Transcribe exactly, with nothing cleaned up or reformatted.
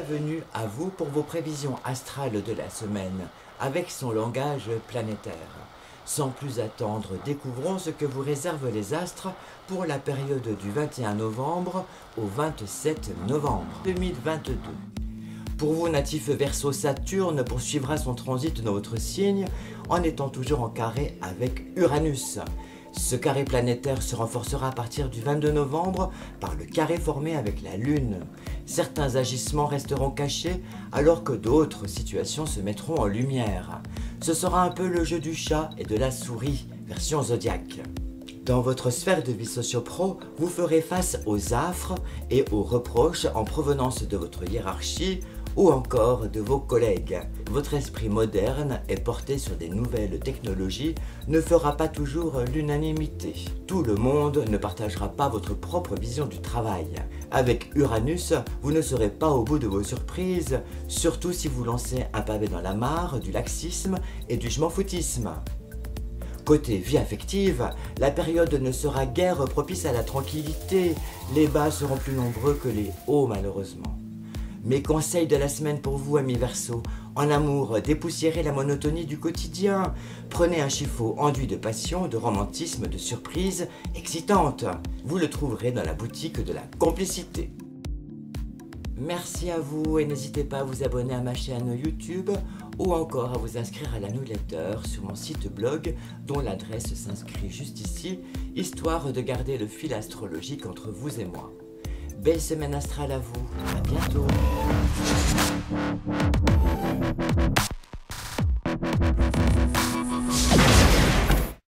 Bienvenue à vous pour vos prévisions astrales de la semaine, avec son langage planétaire. Sans plus attendre, découvrons ce que vous réservent les astres pour la période du vingt et un novembre au vingt-sept novembre deux mille vingt-deux. Pour vous natifs Verseau, Saturne poursuivra son transit dans votre signe en étant toujours en carré avec Uranus. Ce carré planétaire se renforcera à partir du vingt-deux novembre par le carré formé avec la Lune. Certains agissements resteront cachés alors que d'autres situations se mettront en lumière. Ce sera un peu le jeu du chat et de la souris, version zodiaque. Dans votre sphère de vie socio-pro, vous ferez face aux affres et aux reproches en provenance de votre hiérarchie ou encore de vos collègues. Votre esprit moderne et porté sur des nouvelles technologies ne fera pas toujours l'unanimité. Tout le monde ne partagera pas votre propre vision du travail. Avec Uranus, vous ne serez pas au bout de vos surprises, surtout si vous lancez un pavé dans la mare du laxisme et du je m'en foutisme. Côté vie affective, la période ne sera guère propice à la tranquillité, les bas seront plus nombreux que les hauts malheureusement. Mes conseils de la semaine pour vous, amis Verseau. En amour, dépoussiérez la monotonie du quotidien. Prenez un chiffon enduit de passion, de romantisme, de surprise excitante. Vous le trouverez dans la boutique de la complicité. Merci à vous et n'hésitez pas à vous abonner à ma chaîne YouTube ou encore à vous inscrire à la newsletter sur mon site blog dont l'adresse s'inscrit juste ici, histoire de garder le fil astrologique entre vous et moi. Belle semaine astrale à vous, à bientôt.